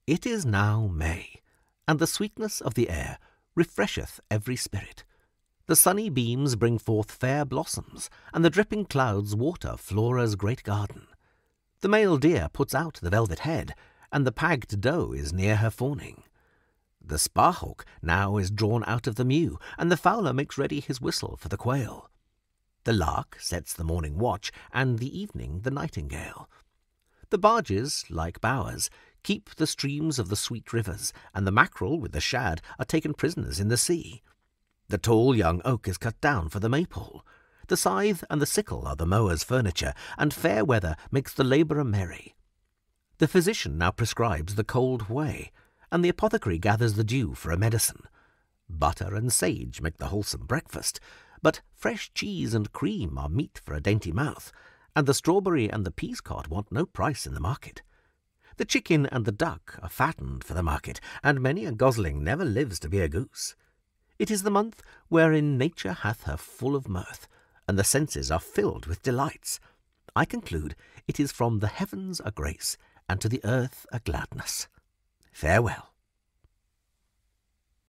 It is now May, and the sweetness of the air refresheth every spirit. The sunny beams bring forth fair blossoms, and the dripping clouds water Flora's great garden. The male deer puts out the velvet head, and the pagged doe is near her fawning. The Sparhawke now is drawn out of the mew, and the Fowler makes ready his whistle for the quail. The lark sets the morning watch, and the evening the nightingale. The barges, like Bowers, keep the streams of the sweet rivers, and the Mackrell with the Shad are taken prisoners in the sea. The tall young oak is cut down for the Maypole. The scythe and the sickle are the mower's furniture, and fair weather makes the labourer merry. The physician now prescribes the cold whey, and the apothecary gathers the dew for a medicine. Butter and sage make the wholesome breakfast, but fresh cheese and cream are meat for a dainty mouth, and the strawberry and the peascod want no price in the market. The chicken and the duck are fattened for the market, and many a gosling never lives to be a goose. It is the month wherein nature hath her full of mirth, and the senses are filled with delights. I conclude it is from the heavens a grace, and to the earth a gladness. Farewell.